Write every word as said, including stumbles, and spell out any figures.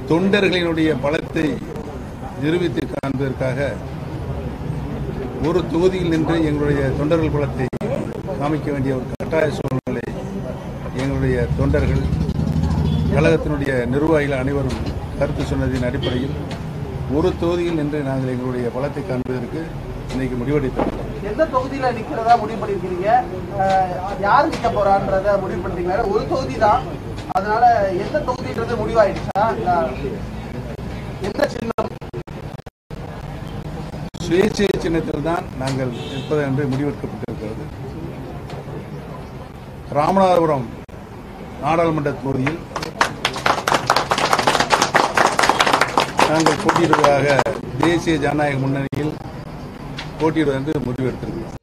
தொண்டர்களினுடைய பலத்தை நிரூபித்து காண்பதற்காக ஒரு தொகுதியில் நின்று எங்களுடைய தொண்டர்கள் பலத்தை காமிக்க வேண்டிய ஒரு கட்டாய சூழ்நிலை எங்களுடைய தொண்டர்கள் கழகத்தினுடைய நிர்வாகிகள் அனைவரும் கருத்து சொன்னதின் அடிப்படையில் ஒரு தொகுதியில் நின்று நாங்கள் எங்களுடைய பலத்தை காண்பதற்கு இன்னைக்கு முடிவெடுத்தோம். எந்த தொகுதியில நிக்கிறதா முடிவு பண்ணிருக்கீங்க? யாரு நிக்க போறான்றத முடிவு பண்ணிட்டீங்க? ஒரு தொகுதி தான், அதனால எந்த தொகுதின்றது முடிவாயிடுச்சா? எந்த சின்னம்? சுயேட்சை சின்னத்தில் தான் நாங்கள் நிற்பது என்று முடிவெடுக்கப்பட்டிருக்கிறது. ராமநாதபுரம் நாடாளுமன்ற தொகுதியில் நாங்கள் போட்டியிடுவதாக தேசிய ஜனநாயக முன்னணியில் போட்டியிடுவது என்று முடிவெடுத்திருக்கிறோம்.